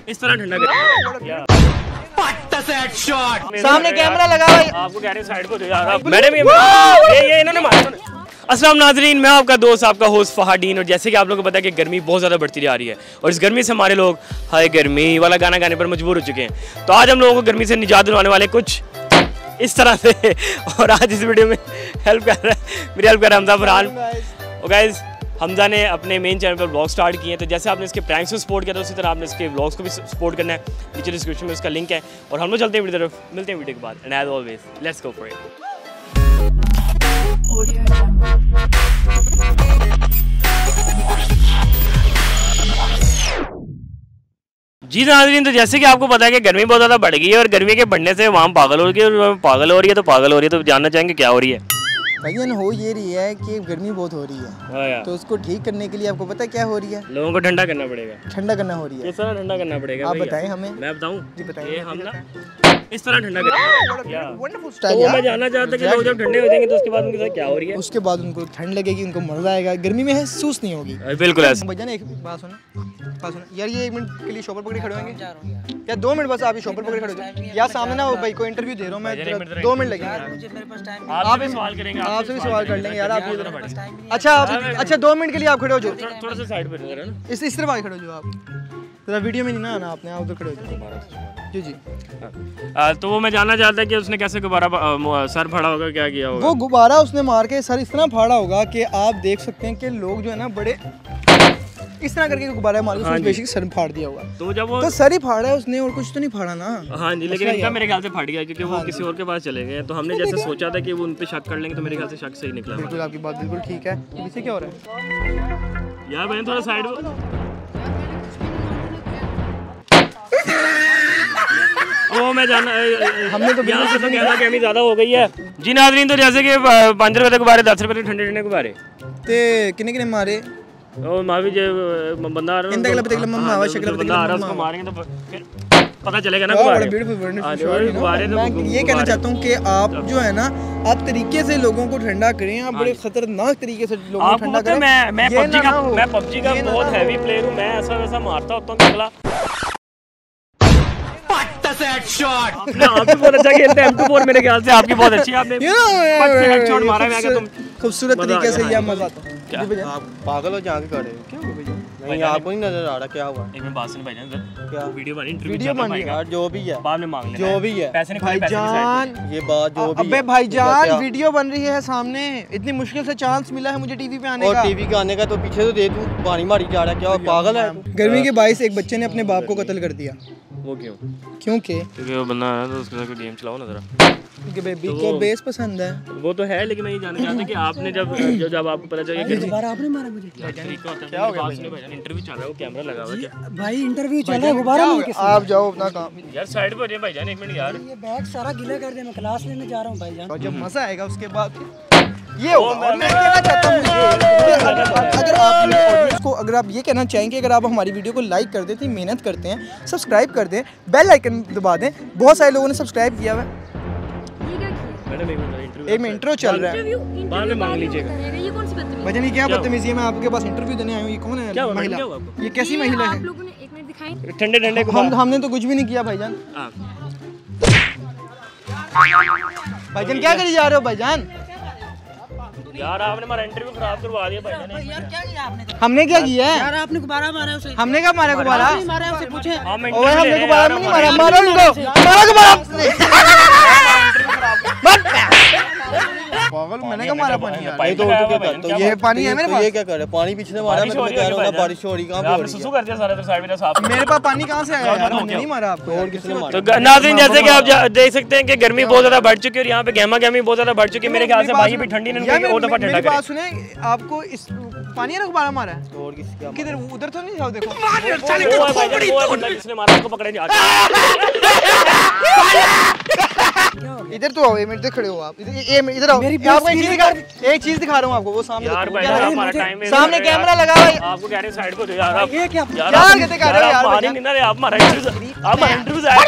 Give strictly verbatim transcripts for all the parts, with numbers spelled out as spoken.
इस तरह ठंडा कर। सामने कैमरा लगा हुआ है। आपको कह रहे हैं साइड को दो यार आप। मैडम ये ये इन्होंने मारा। अस्सलाम नाजरीन, मैं आपका दोस्त आपका होस्ट फहादीन। और जैसे कि आप लोगों को पता है कि गर्मी बहुत ज़्यादा बढ़ती जा रही है और इस गर्मी से हमारे लोग हाय गर्मी वाला गाना गाने पर मजबूर हो चुके हैं। तो आज हम लोगों को गर्मी से निजात दिलवाने वाले कुछ इस तरह से, और आज इस वीडियो में हेल्प कर रहा है मेरी हेल्प कर रहा है हमजा फरहान। और गाइस हमजा ने अपने मेन चैनल पर व्लॉग स्टार्ट किए हैं, तो जैसे आपने इसके प्रैंक्स को सपोर्ट किया तो उसी तरह आपने इसके व्लॉग्स को भी सपोर्ट करना है। नीचे डिस्क्रिप्शन में उसका लिंक है। और हम लोग चलते हैं वीडियो तरफ, मिलते हैं वीडियो के बाद। And as always let's go for it. जी नाज़रीन, तो जैसे कि आपको पता है कि गर्मी बहुत ज़्यादा बढ़ गई है और गर्मी के बढ़ने से वहाँ पागल हो रही है और पागल हो रही है तो पागल हो रही है। तो जानना चाहेंगे क्या हो रही है? भैया हो ये रही है कि गर्मी बहुत हो रही है, तो उसको ठीक करने के लिए आपको पता है क्या हो रही है? लोगों को ठंडा करना पड़ेगा। ठंडा करना हो रही है। किस तरह ठंडा करना पड़ेगा आप बताएं हमें। मैं बताऊं? जी बताइए। हम ना इस तरह ठंडा करेंगे। वंडरफुल तो स्टाइल। वो मैं जानना चाहता कि लोग जब ठंडे हो जाएंगे तो उसके बाद उनके साथ क्या हो रही है? उसके बाद उनको ठंड लगेगी, उनको मजा आएगा, गर्मी में महसूस नहीं होगी। बिल्कुल ऐसा। भैया एक बात सुनो, बात सुनो यार, ये एक मिनट के लिए शॉपर पकड़े खड़े होंगे या दो मिनट? बस आप ये शॉपर पकड़े खड़े हो जाओ यार, सामने ना वो भाई को इंटरव्यू दे रहा हूँ मैं, दो मिनट लगेंगे। आप भी सवाल करेंगे, आपसे भी सवाल कर लेंगे यार आप। अच्छा अच्छा दो मिनट के लिए आप खड़े हो जाओ, थोड़ा सा साइड पे ना, इस इस तरफ आके खड़े हो जाओ आप, जरा वीडियो में नहीं ना आना आपने, आप उधर खड़े हो जाओ। जी जी। आ, तो वो मैं जानना चाहता है कि उसने कैसे गुब्बारा सर फाड़ा होगा, क्या किया होगा? वो गुब्बारा उसने मार के सर इस तरह फाड़ा होगा कि आप देख सकते हैं कि लोग जो है ना बड़े इस तरह करके गुब्बारा मार के उसने बेसिक सर फाड़ दिया होगा। तो जब वो तो सर ही फाड़ा है उसने और कुछ तो नहीं फाड़ा ना। हाँ जी, लेकिन इनका मेरे ख्याल से फट गया क्योंकि वो किसी और के पास चले गए। तो हमने जैसे सोचा था कि वो उन पे शक कर लेंगे, तो मेरे ख्याल से शक सही निकला। बिल्कुल आपकी बात बिल्कुल ठीक है। पीछे क्या हो रहा है यार? बहन थोड़ा साइड वो मैं जाना हमने तो यहाँ से तो कहना कि हमें ज़्यादा हो गई है। जी नाज़रीन, तो जैसे कि पाँच रुपये के गुब्बारे, दस रुपये के ठंडे ठंडे गुब्बारे ते किन्ने किन्ने मारे? ओ मावी जो बंदा आ रहा है, इंदा गला पतिगला मम्मा आवा शकला बंदा आ रहा है, उसको मारेंगे तो फिर पता चलेगा ना। गुब्बारे मैं ये कहना चाहता हूँ कि आप जो है ना, आप तरीके से लोगों को ठंडा करें, आप बड़े खतरनाक तरीके से लोगों को ठंडा करें। मैं मैं पबजी का मैं पबजी का बहुत हैवी प्लेयर हूँ, मैं ऐसा वैसा मारता होता हूँ अगला शॉट। आपने आप भी बहुत अच्छा खेलते हैं। एम टू फोर मेरे ख्याल से आपकी बहुत अच्छी है, आपने हेडशॉट मारा है। मैं तुम खूबसूरत तरीके से ये मजा आता है। क्या आप पागल हो जाके खड़े हो? क्या हो भैया? नहीं आपको नहीं नजर आ रहा क्या हुआ? एक मिनट बात सुन भाईजान, सर क्या वीडियो बनी, इंटरव्यू वीडियो बन रही है यार, जो भी है बाद में मांग लेना, जो भी है पैसे नहीं भाईजान, पैसे ये बात जो भी। अबे भाईजान वीडियो बन रही है सामने, इतनी मुश्किल से चांस मिला है मुझे टीवी पे आने का। और टीवी के आने का तो पीछे तो दे तू पानी मारी जा रहा है, क्या पागल है? गर्मी के बाईस एक बच्चे ने अपने बाप को कत्ल कर दिया। वो क्यों? क्योंकि क्योंकि वो बंदा है तो उसके साथ गेम चलाओ ना जरा। क्योंकि बेबी को बेस पसंद है। वो तो है, लेकिन मैं ये जानना चाहता कि आपने जब जब जब आपको पता चला कि गुब्बारा आपने मारा मुझे, क्या हो गया? इंटरव्यू चल रहा है, वो कैमरा लगा हुआ है क्या? भाई इंटरव्यू चल रहा है, गुब्बारा में किस? आप जाओ अपना काम। यार साइड पे हो जाइए भाईजान, एक मिनट यार। ये बैग सारा गीला कर दे, मैं क्लास लेने जा रहा हूं भाईजान। और जब मजा आएगा उसके बाद ये होगा। मैं कहना चाहता हूं अगर आप इसको अगर आप ये कहना चाहेंगे, अगर आप हमारी वीडियो को लाइक कर दें, मेहनत करते हैं, सब्सक्राइब कर दें, बेल आइकन दबा दें। बहुत सारे लोगों ने सब्सक्राइब किया हुआ है। एक में इंट्रो चल रहा है, बाद में मांग लीजिएगा। ये कौन सी बदतमीजी? भजन क्या बदतमीजी है? मैं आपके पास इंटरव्यू देने आया हूँ। ये कौन है महिला? ये कैसी महिला है? आप लोगों ने एक मिनट दिखाई। ठंडे ठंडे हम हमने तो कुछ भी नहीं किया भाईजान। भाईजान क्या करी जा रहे हो भाईजान? यार आपने हमारा इंटरव्यू खराब करवा दिया भाईजान। यार क्या किया आपने? हमने क्या किया है? यार आपने गुब्बारा मारा उसे। हमने क्या मारा गुब्बारा? मारा उसे पूछे। ओए हमने गुब्बारा नहीं मारा, मारो उनको, मारो गुब्बारा। पागल, मैंने क्या मारा पानी यार? ये तो उल्टू क्या करता है? ये पानी है मेरे पास। ये क्या कर रहे? पानी पीछे मारा, मैं तुम्हें कह रहा हूं ना बारिश हो रही, कहां पे हो आपने रही सुसु कर दिया सारे, तो साइड में साफ। मेरे पास पानी कहां से आया यार? हमने नहीं मारा आपको। और किसने मारा? तो नाज़रीन, जैसे कि आप देख सकते हैं कि गर्मी बहुत ज्यादा बढ़ चुकी है और यहाँ पे गहमा गहमी बहुत ज्यादा बढ़ चुकी है। मेरे ख्याल से भाई भी ठंडी नहीं और दफा ठंडा मेरी बात सुने, आपको इस पानी ने गुब्बारा मारा है? और किसी क्या? किधर? उधर तो नहीं जाओ, देखो वो है भाईजान, वो है बंदा जिसने मारा, उसको पकड़े नहीं। इधर तो आओ, एक मिनट खड़े हो आप। इधर इधर आओ, आपको एक चीज दिखा एक चीज दिखा रहा हूँ आपको, वो सामने यार भाई हमारा टाइम सामने कैमरा लगा हुआ है। आपको कह रहे हैं साइड को दो यार। आप ये क्या? यार क्या कहते कर रहे हो यार? मारे नहीं ना रे, आप हमारा इंटरव्यू आप हमारा इंटरव्यू आए।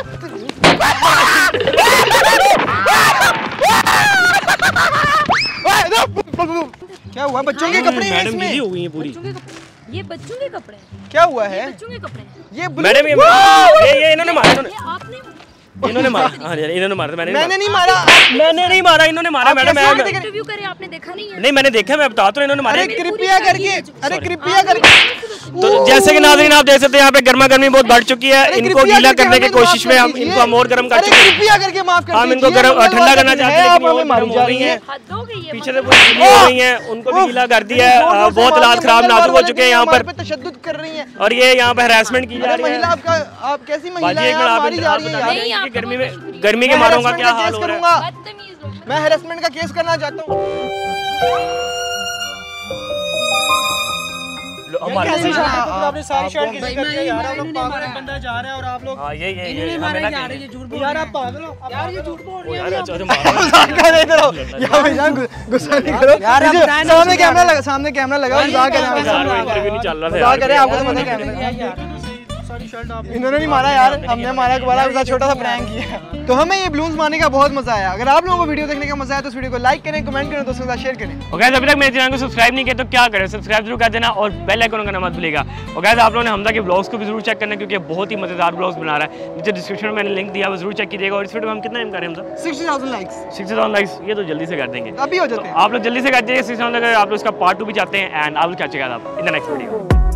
क्या हुआ? बच्चों के कपड़े हैं मैडम इसमें। गीली हो गई है पूरी। ये बच्चों के कपड़े हैं। क्या हुआ है? बच्चों के कपड़े हैं। ये मैडम ये ये ये इन्होंने मारा इन्होंने ये आपने इन्होंने मारा हाँ इन्होंने मारा मैंने मैंने नहीं मारा। मैंने नहीं मारा इन्होंने मारा मैडम मैं इंटरव्यू करे आपने देखा नहीं है? नहीं मैंने देखा मैं बता तो इन्होंने मारा अरे कृपया करके अरे कृपया करके तो जैसे कि नाज़रीन आप देख सकते हैं यहाँ पे गर्मा गर्मी बहुत बढ़ चुकी है इनको गीला करने की कोशिश में हम इनको हम और गर्म कर चुके हैं कृपया करके माफ कर हम इनको गर्म ठंडा करना चाहते हैं लेकिन ये गर्म हो रही है हद हो गई है। पीछे से पूरी गीली हो गई हैं उनको भी गीला कर दिया है बहुत हालात खराब नाजुक हो चुके हैं यहाँ पर तशद्दुद कर रही हैं और ये यहाँ पे हरासमेंट की जा अरे रही महिला है आपका आप कैसी महिला बाजी है एक मिनट आप आप मारी जा आप रही बता है रहे यार हैं कि गर्मी में गर्मी के मारों का क्या हाल हो रहा है बदतमीज लोग। मैं हैरेसमेंट का केस करना चाहता हूँ। हमारे आपने सारी शर्ट किसी भाई, करके मैं- यार मैं आप लोग इन्होंने पागल है, मारा। बंदा जा रहा है और आप लोग हाँ ये ये इन्होंने ये मारा हमें जा ना रहे ये झूठ बोल यार रहे आप पागल हो आप यार ये झूठ बोल रहे यार हैं अच्छा तो मारो मजाक कर रहे इधर आओ यार भैया गुस्सा नहीं करो यार, आप पीछे बताएं ना सामने मुझे कैमरा यार। लगा सामने कैमरा लगा मजाक कर रहे यार हैं इंटरव्यू नहीं चल रहा था मजाक कर रहे हैं आपको तो यार पता कैमरा इन्होंने नहीं मारा यार हमने मारा दोबारा उसका छोटा सा प्रैंक किया तो हमें ये बलून्स मारने का बहुत मजा आया अगर आप लोगों को वीडियो देखने का मजा आया तो इस वीडियो को लाइक करें कमेंट करें दोस्तों के साथ शेयर करें और गाइस अभी तक मेरे चैनल को सब्सक्राइब नहीं किया तो क्या करें सब्सक्राइब जरूर कर देना और बेल आइकन करना मत भूलिएगा और गाइस आप लोगों ने हमजा के ब्लॉग्स को भी जरूर चेक करना क्योंकि बहुत ही मजेदार ब्लॉग्स बना रहा है नीचे डिस्क्रिप्शन में मैंने लिंक दिया वो जरूर चेक कीजिएगा और इस वीडियो में हम कितना एम करें Hamza sixty thousand likes sixty thousand likes ये तो जल्दी से कर देंगे अभी हो जाते हैं आप लोग जल्दी से कर दीजिए सिक्सटी थाउजेंड अगर आप लोग इसका पार्ट टू भी चाहते हैं एंड आप लोग क्या चेक आप इन द नेक्स्ट वीडियो